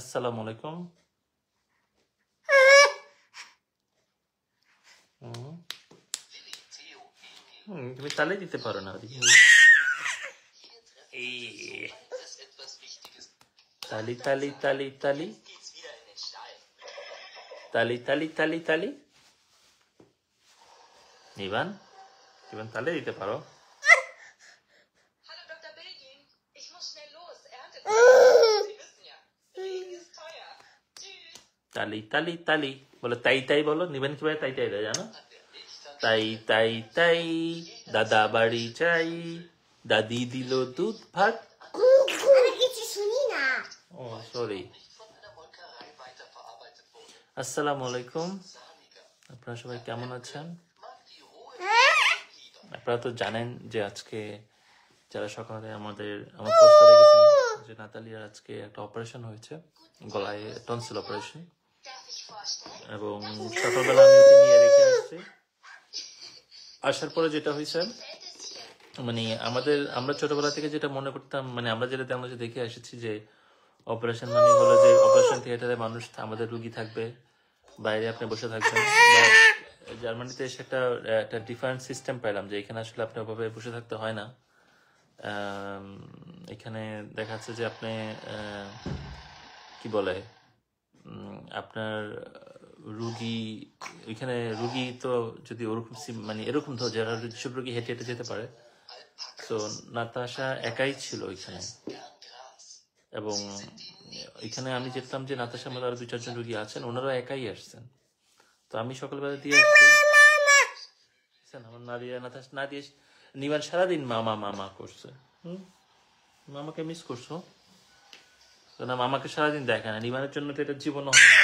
আসসালামু আলাইকুম। তুমি তালে দিতে পারো না। তালি তালি তালি তালি তালি তালি তালি তালি। নিবান, নিবান তালে দিতে পারো? তালি তালি তালি বলো, তাই তাই বলো। নিবেন কিভাবে তাই তাই জানো? তাই তাই তাই দাদা বাড়ি চাই, দাদি দিল দুধ ভাত। ও সরি। আসসালামু আলাইকুম, আপনারা সবাই কেমন আছেন? আপনারা তো জানেন যে আজকে যারা সকালে আমার পোস্টে দেখেছেন যে নাতালিয়ার আজকে একটা অপারেশন হয়েছে, গলায় টনসিল অপারেশন। এবং সকালবেলা আমি ওকে নিয়ে রেখে আসছি। আসার পরে যেটা হয়েছে, মানে আমরা ছোটবেলা থেকে যেটা মনে করতাম, মানে আমরা যেটা দেখে এসেছি যে অপারেশন মানে হলো যে অপারেশন থিয়েটারে মানুষ, আমাদের রুগী থাকবে, বাইরে আপনি বসে থাকবেন। জার্মানিতে এসে একটা ডিফারেন্ট সিস্টেম পাইলাম যে এখানে আসলে আপনি ওভাবে বসে থাকতে হয় না। এখানে দেখা যাচ্ছে যে আপনি কি বলে, আপনার রুগী, এখানে রুগী তো যদি ওরকম মানে এরকম ধর যারা যেসব রুগী হেঁটে হেঁটে যেতে পারে, তো নাতাশা একাই ছিল এখানে। এবং এখানে আমি দেখতাম যে নাতাশার মধ্যে আরো 2-4 জন রুগী আছেন, ওনারা একাই আসছেন। তো আমি সকালবেলা দিয়ে আসছি, আমার নাদিয়া নাতাশা না দিয়ে নিবান সারাদিন মামা মামা করছে। মামাকে মিস করছো না? মামাকে সারাদিন দেখে না, নিবানের জন্য তো এটা জীবন হয় না।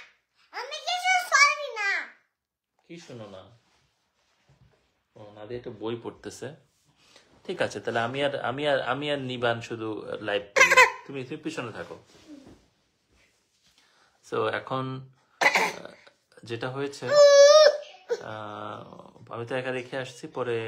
কি শোনো না? ও নাদিয়া একটা বই পড়তেছে। ঠিক আছে, তাহলে আমি আর নিবান শুধু লাইভ করি, তুমি পিছনে থাকো। তো এখন যেটা হয়েছে, আমি তো একা রেখে আসছি। পরে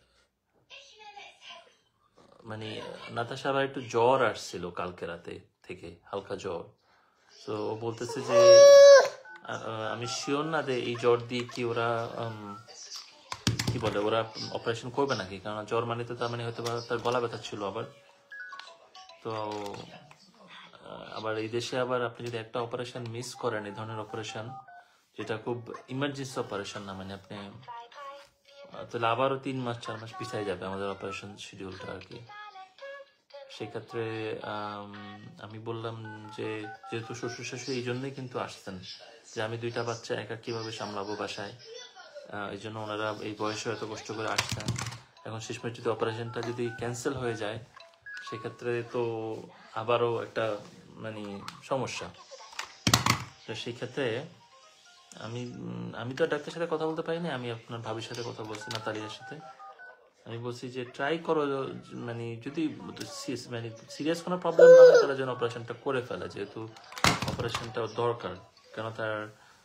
মানে নাতাশা আবার একটু জ্বর আসছিল কালকে রাতে থেকে, হালকা জ্বর। তো ও বলতেছে যে আমি শিওর না যে এই জ্বর দিয়ে কি ওরা কি বলে, ওরা অপারেশন করবে নাকি, কারণ জ্বর মানে তো তার মানে হয়তো তার গলা ব্যথা ছিল আবার। তো আবার এই দেশে আবার আপনি যদি একটা অপারেশন মিস করেন, এই ধরনের অপারেশন যেটা খুব ইমার্জেন্সি অপারেশন না, মানে আপনি তাহলে আবারও 3 মাস 4 মাস পিছিয়ে যাবে আমাদের অপারেশন শিডিউলটা আর কি। সেক্ষেত্রে আমি বললাম যে যেহেতু শ্বশুর শাশুড়ি এই জন্যই কিন্তু আসতেন, যে আমি 2টা বাচ্চা একা কিভাবে সামলাবো বাসায়, এই জন্য ওনারা এই বয়সে এত কষ্ট করে আসতেন। এখন শেষমেশ যদি অপারেশনটা যদি ক্যান্সেল হয়ে যায়, সেক্ষেত্রে তো আবারও একটা মানে সমস্যা। তো সেই ক্ষেত্রে আমি তো ডাক্তারের সাথে কথা বলতে পারিনি, আমি আপনার ভাবির সাথে কথা বলছি, নাতালিয়ার সাথে। আমি বলছি যে ট্রাই করো, মানে যদি মানে সিরিয়াস কোনো প্রবলেম না হয় তাহলে যেন অপারেশনটা করে ফেলে, যেহেতু অপারেশনটা দরকার। কেন তার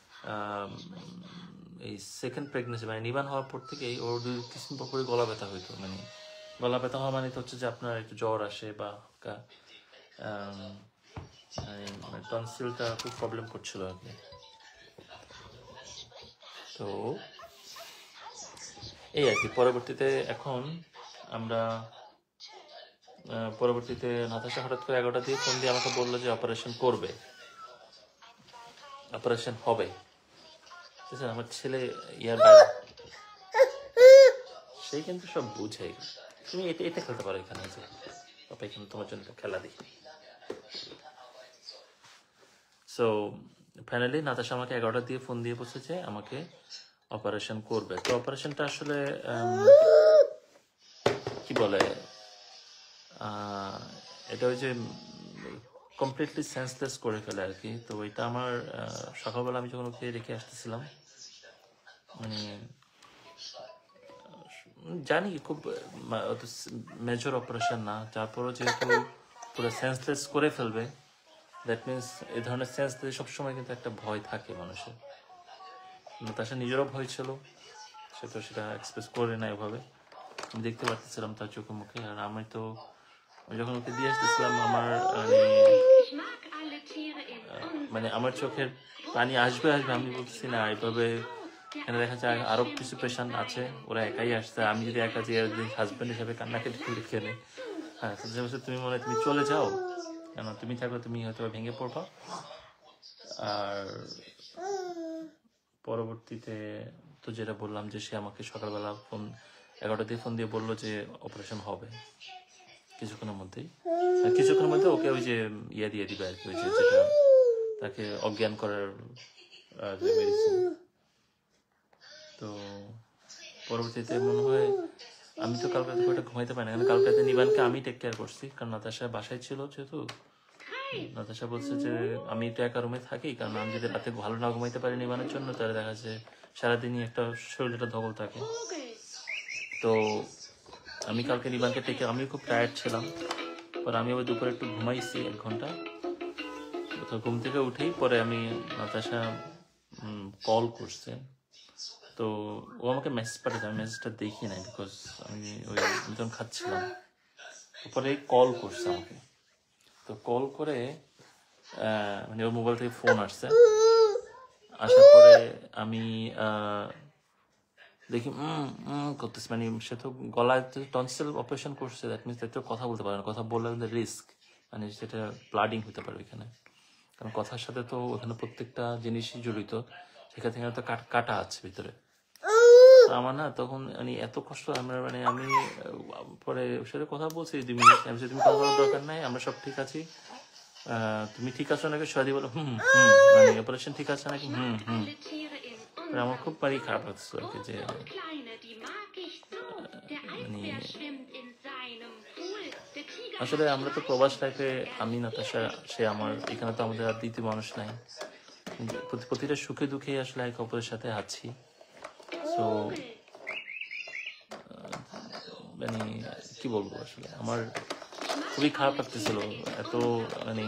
এই সেকেন্ড প্রেগনেন্সি মানে নিবান হওয়ার পর থেকেই ওর 2 কিছুদিন পর পরই গলা ব্যথা হইতো। মানে গলা ব্যথা হওয়া মানে তো হচ্ছে যে আপনার একটু জ্বর আসে বা মানে টনসিলটা খুব প্রবলেম করছিল আর কি। তো এই আর কি। পরবর্তীতে এখন আমরা নাতাশা হঠাৎ করে 11টা দিয়ে ফোন দিয়ে আমাকে বললো যে অপারেশন করবে, অপারেশন হবে। আমার ছেলে ইয়ার বাইরে, সে কিন্তু সব বুঝে। তুমি এটা খেলতে পারো এখানে, যে পাপা এখানে তোমার জন্য খেলা দিই। সো ফাইনালি নাতাশা আমাকে 11টা দিয়ে ফোন দিয়ে বসেছে আমাকে অপারেশন করবে। তো অপারেশনটা আসলে কি বলে, এটা ওই যে কমপ্লিটলি সেন্সলেস করে ফেলে আর কি। তো এটা আমার সকালবেলা আমি যখন ওকে রেখে আসতেছিলাম, মানে জানি খুব মেজর অপারেশন না, তারপরও যেহেতু পুরো সেন্সলেস করে ফেলবে, দ্যাট মিনস এই ধরনের সেন্সলেস সবসময় কিন্তু একটা ভয় থাকে মানুষের। নাতাশা নিজেরও ভয় ছিল, সেটা এক্সপ্রেস করে না এভাবে, আমি দেখতে পাচ্ছিলাম তার চোখে মুখে। আর আমি যখন ওকে দিয়ে আসতেছিলাম, আমার মানে আমার চোখের পানি আসবে আসবে, আমি বলছি না এইভাবে। এখানে দেখা যায় আরো কিছু পেশেন্ট আছে, ওরা একাই আসছে, আমি যদি একা যে হাজব্যান্ড হিসাবে কান্নাকে লিখে নেই। হ্যাঁ, তুমি মনে হয় তুমি চলে যাও, কেন তুমি থাকলে তুমি হয়তো ভেঙে পড়বা। আর পরবর্তীতে তো যেটা বললাম যে সে আমাকে সকালবেলা 11টাতে ফোন দিয়ে বললো যে অপারেশন হবে কিছুক্ষণের মধ্যেই। কিছুক্ষণের মধ্যে ওকে ওই যে ইয়ে দিয়ে দিবে আর কি, ওই যে যেটা তাকে অজ্ঞান করার মেডিসিন। তো পরবর্তীতে মনে হয়, আমি তো কালকে খুব একটা ঘুমাইতে পারি না, কারণ কালকে নিবানকে আমি টেক কেয়ার করছি, কারণ নাতাশা বাসায় ছিল যেহেতু। নাতাশা বলছে যে আমি তো একা রুমে থাকি, কারণ আমি যদি রাতে ভালো না ঘুমাইতে পারি নিবানের জন্য, তাহলে দেখা যাচ্ছে সারাদিনই একটা শরীরটা ধকল থাকে। তো আমি কালকে নিবানকে টেকে, আমি খুব টায়ার্ড ছিলাম, পরে আমি আবার দুপুরে একটু ঘুমাইছি 1 ঘন্টা। তো ঘুম থেকে উঠেই পরে আমি নাতাশা কল করছে, তো ও আমাকে মেসেজ পাঠিয়েছে, আমি মেসেজটা দেখি নাই, বিকজ আমি ওই যখন খাচ্ছিলাম। পরে কল করছে আমাকে, তো কল করে মানে ওর মোবাইল থেকে ফোন আসছে, আসার পরে আমি দেখি করতেছি, মানে সে তো গলায় টনসিল অপারেশন করছে, দ্যাট মিনস তো কথা বলতে পারে না, কথা বললে রিস্ক, মানে সেটা ব্লাডিং হতে পারে ওইখানে, কারণ কথার সাথে তো ওখানে প্রত্যেকটা জিনিসই জড়িত, সেখান থেকে তো কাটা আছে ভিতরে। আমার না তখন মানে এত কষ্ট, আমরা মানে আমি পরে ওর সাথে কথা বলছি 2 মিনিট, আমি তুমি কথা বলার দরকার নাই, আমরা সব ঠিক আছি, তুমি ঠিক আছো নাকি? সাদি বলো মানে অপারেশন ঠিক আছে নাকি? আমার খুব বাড়ি খারাপ লাগছে আর কি, যে মানে আসলে আমরা তো প্রবাস লাইফে, আমি নাতাশা, সে আমার, এখানে তো আমাদের আর দ্বিতীয় মানুষ নাই, প্রতিটা সুখে দুঃখে আসলে একে অপরের সাথে আছি। সো মানে কি বলবো, আসলে আমার খুবই খারাপ লাগতেছিল, এত মানে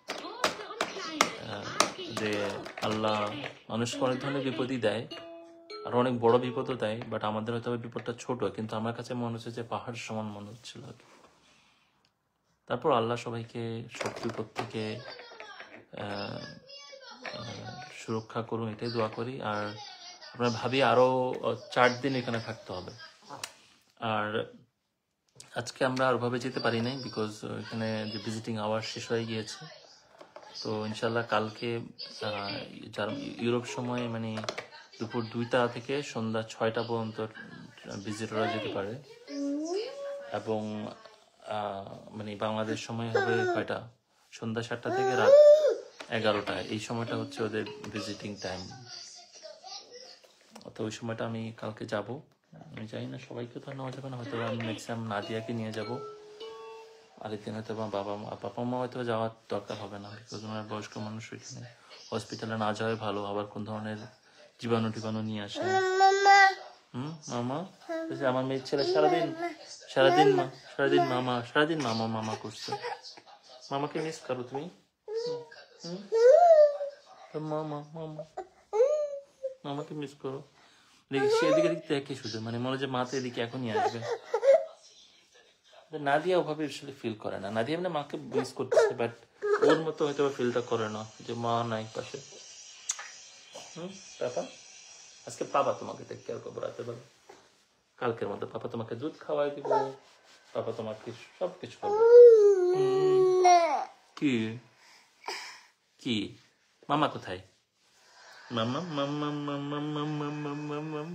যে আল্লাহ মানুষকে অনেক ধরনের বিপদই দেয়, আর অনেক বড় বিপদও দেয়, বাট আমাদের হয়তো বিপদটা ছোট, কিন্তু আমার কাছে মনে হচ্ছে যে পাহাড় সমান মনে হচ্ছিল। তারপর আল্লাহ সবাইকে সব বিপদ থেকে সুরক্ষা করুন, এটাই দোয়া করি। আর আমরা ভাবি আরো 4 দিন এখানে থাকতে হবে, আর আজকে আমরা আর ভাবে যেতে পারি নাই, বিকজ এখানে যে ভিজিটিং আওয়ার শেষ হয়ে গিয়েছে। তো ইনশাল্লাহ কালকে ইউরোপ সময় মানে দুপুর 2টা থেকে সন্ধ্যা 6টা পর্যন্ত ভিজিটররা যেতে পারে, এবং মানে বাংলাদেশ সময় হবে কয়টা, সন্ধ্যা 7টা থেকে রাত 11টা, এই সময়টা হচ্ছে ওদের ভিজিটিং টাইম। তো ওই সময়টা আমি কালকে যাব, আমি জানি না সবাইকে তো নেওয়া যাবে না, হয়তো আমি ম্যাক্সিমাম নাদিয়াকে নিয়ে যাব, আরেকদিন হয়তো বাবা মা হয়তো যাওয়ার দরকার হবে না, বিকজ ওনার বয়স্ক মানুষ, ওইখানে হসপিটালে না যাওয়াই ভালো, আবার কোন ধরনের জীবাণু টিবাণু নিয়ে আসে। মামা, আমার মেয়ের ছেলে সারাদিন মামা করছে। মামাকে মিস করো তুমি? মামাকে মিস করো? দেখি সে এদিকে দেখে শুধু, মানে মনে যে মাতে এদিকে এখনই আসবে। নাদিয়া ওভাবে আসলে ফিল করে না, নাদিয়া মানে মাকে মিস করতেছে, বাট ওর মতো হয়তো ফিলটা করে না যে মা নাই পাশে। পাপা আজকে পাপা তোমাকে টেক কেয়ার করবো রাতে বেলা, কালকের মতো পাপা তোমাকে দুধ খাওয়াই দিব, পাপা তোমাকে সবকিছু করবে। কি কি মামা কোথায়? মামা মামা মামা মামা মামা মাম।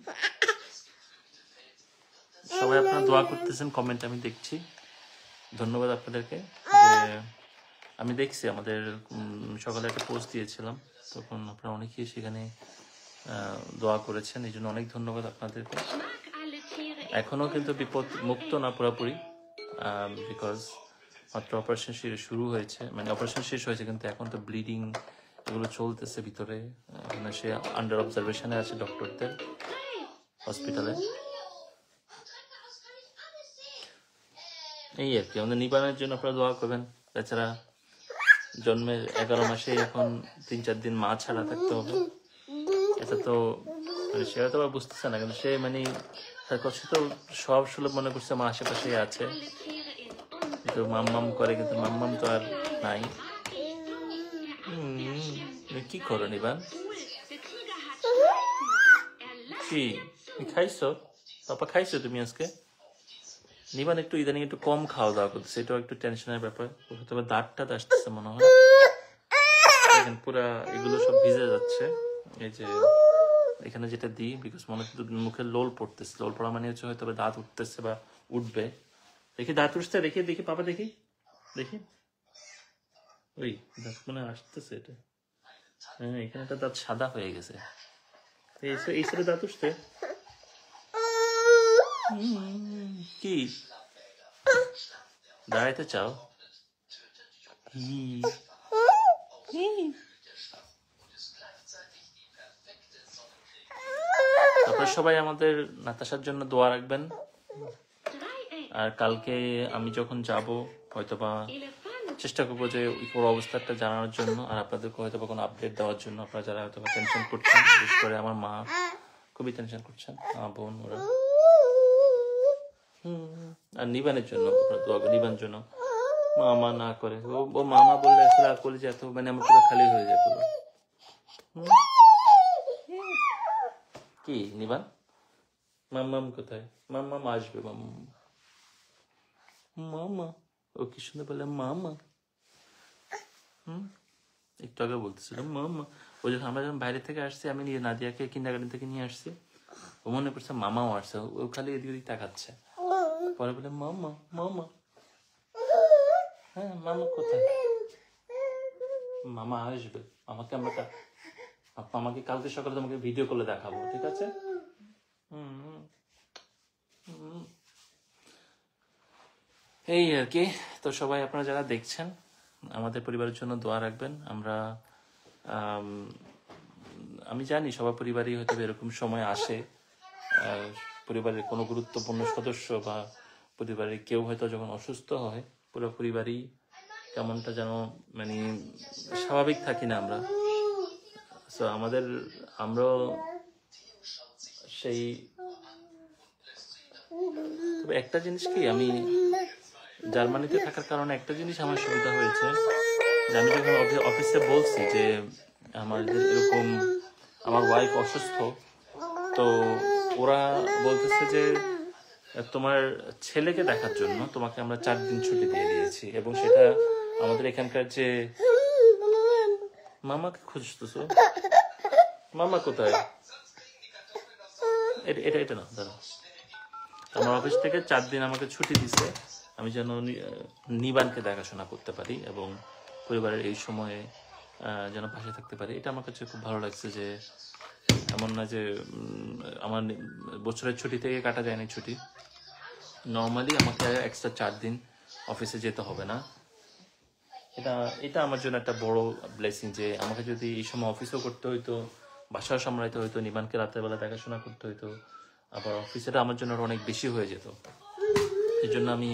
সবাই আপনারা দোয়া করতেছেন কমেন্ট আমি দেখছি, ধন্যবাদ আপনাদেরকে। যে আমি দেখছি আমাদের সকালে একটা পোস্ট দিয়েছিলাম, তখন আপনারা অনেকেই সেখানে দোয়া করেছেন, এই জন্য অনেক ধন্যবাদ আপনাদেরকে। এখনো কিন্তু বিপদ মুক্ত না পুরোপুরি, বিকজ মাত্র অপারেশন শুরু হয়েছে, মানে অপারেশন শেষ হয়েছে, কিন্তু এখন তো ব্লিডিং এগুলো চলতেছে ভিতরে, মানে সে আন্ডার অবজারভেশনে আছে ডক্টরদের হসপিটালে। এই আর কি, আমাদের নিবানের জন্য আপনারা দোয়া করবেন, বেচারা জন্মের 11 মাসে এখন 3-4 দিন মা ছাড়া থাকতে হবে, এটা তো মানে সে হয়তো বুঝতেছে না, কিন্তু সে মানে তার কাছে তো সব সুলভ মনে করছে মা আশেপাশেই আছে, কিন্তু মাম্মাম করে, কিন্তু মাম্মাম তো আর নাই। কি করো নিবান? কি খাইছো? পাপা খাইছো তুমি আজকে? নিবান একটু ইদানিং একটু কম খাওয়া দাওয়া করতেছে, এটাও একটু টেনশনের ব্যাপার। তবে দাঁতটা আসতেছে মনে হয়, দেখেন পুরা এগুলো সব ভিজে যাচ্ছে। এই যে এখানে যেটা দিই, বিকজ মনে হচ্ছে মুখে লোল পড়তেছে, লোল পড়া মানে হচ্ছে হয়তো দাঁত উঠতেছে বা উঠবে। দেখি দাঁত উঠছে, দেখি দেখি পাপা দেখি দেখি, ওই দাঁত মনে আসতেছে এটা। হ্যাঁ, এখানে একটা দাঁত সাদা হয়ে গেছে, এই সাইডে দাঁত উঠছে। কি দাঁড়াইতে চাও? আপনারা সবাই আমাদের নাতাশার জন্য দোয়া রাখবেন। আর কালকে আমি যখন যাব হয়তোবা চেষ্টা করবো যে ওর অবস্থাটা জানানোর জন্য, আর আপনাদেরকে হয়তোবা কোনো আপডেট দেওয়ার জন্য। আপনারা যারা হয়তো টেনশন করছেন, বিশেষ করে আমার মা খুবই টেনশন করছেন, আমার বোন ওরা। আর নিবানের জন্য দোয়া, নিবান জন্য মামা না করে, ও মামা বললে আসলে আর করলে যে এত মানে আমার পুরো খালি হয়ে যায় পুরো। কি নিবান? মাম্মাম কোথায়? মাম্মাম আসবে, মাম্মাম মামা, ও কি শুনে বলে মামা। একটু আগে বলতেছিল মামা। ও যখন আমরা যখন বাইরে থেকে আসছি, আমি নাদিয়াকে কিন্ডারগার্টেন থেকে নিয়ে আসছি, ও মনে করছে মামাও আসছে, ও খালি এদিক ওদিক তাকাচ্ছে, পরে বলে মামা মামা। হ্যাঁ, মামা কোথায়? মামা আসবে, আমাকে আমাকে কালকে সকালে তোমাকে ভিডিও কলে দেখাবো, ঠিক আছে? এই আর কি। তো সবাই আপনারা যারা দেখছেন, আমাদের পরিবারের জন্য দোয়া রাখবেন। আমি জানি সবার পরিবারই হয়তো এরকম সময় আসে, পরিবারের কোনো গুরুত্বপূর্ণ সদস্য বা পরিবারের কেউ হয়তো যখন অসুস্থ হয়, পুরো পরিবারই কেমনটা যেন মানে স্বাভাবিক থাকি না আমরা। সো আমরাও সেই। তবে একটা জিনিস কি, আমি জার্মানিতে থাকার কারণে একটা জিনিস আমার সুবিধা হয়েছে, যে আমি যখন অফিসে বলছি যে আমার এরকম আমার ওয়াইফ অসুস্থ, তো ওরা বলতেছে যে তোমার ছেলেকে দেখার জন্য তোমাকে আমরা 4 দিন ছুটি দিয়ে দিয়েছি, এবং সেটা আমাদের এখানকার যে মামাকে খুঁজতেছো, মামা কোথায়? এটা না দাঁড়া, আমার অফিস থেকে 4 দিন আমাকে ছুটি দিছে, আমি যেন নিবানকে দেখাশোনা করতে পারি এবং পরিবারের এই সময়ে যেন পাশে থাকতে পারি। এটা আমার কাছে খুব ভালো লাগছে, যে এমন না যে আমার বছরের ছুটি থেকে কাটা যায়নি ছুটি, নর্মালি আমাকে এক্সট্রা 4 দিন অফিসে যেতে হবে না। এটা আমার জন্য একটা বড় ব্লেসিং, যে আমাকে যদি এই সময় অফিসও করতে হইতো, বাসাও সামলাইতে হইতো, নিবানকে রাতের বেলা দেখাশোনা করতে হইতো, আবার অফিসেটা আমার জন্য অনেক বেশি হয়ে যেত। এই জন্য আমি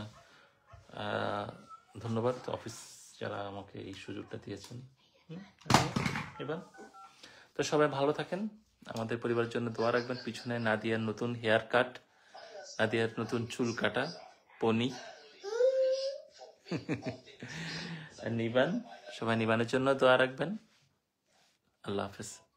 ধন্যবাদ অফিস যারা আমাকে এই সুযোগটা দিয়েছেন। এবার তো সবাই ভালো থাকেন, আমাদের পরিবারের জন্য দোয়া রাখবেন। পিছনে নাদিয়ার নতুন হেয়ার কাট, নাদিয়ার নতুন চুল কাটা পনি, নিবান, সবাই নিবানের জন্য দোয়া রাখবেন। আল্লাহ হাফেজ।